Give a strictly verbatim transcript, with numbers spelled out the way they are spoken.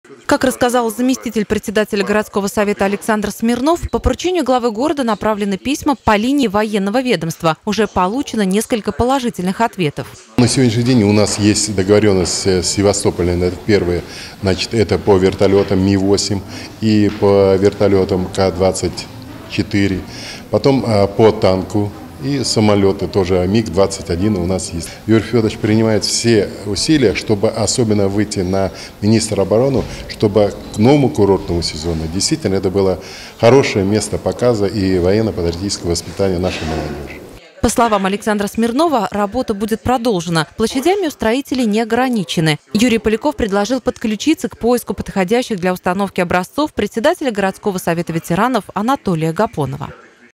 Как рассказал заместитель председателя городского совета Александр Смирнов, по поручению главы города направлены письма по линии военного ведомства. Уже получено несколько положительных ответов. На сегодняшний день у нас есть договоренность с Севастополем. Это первое, значит, это по вертолетам Ми восемь и по вертолетам Ка двадцать четыре. Потом по танку. И самолеты тоже Миг двадцать один у нас есть. Юрий Федорович принимает все усилия, чтобы особенно выйти на министра обороны, чтобы к новому курортному сезону действительно это было хорошее место показа и военно-патриотического воспитания нашей молодежи. По словам Александра Смирнова, работа будет продолжена. Площадями у строителей не ограничены. Юрий Поляков предложил подключиться к поиску подходящих для установки образцов председателя городского совета ветеранов Анатолия Гапонова.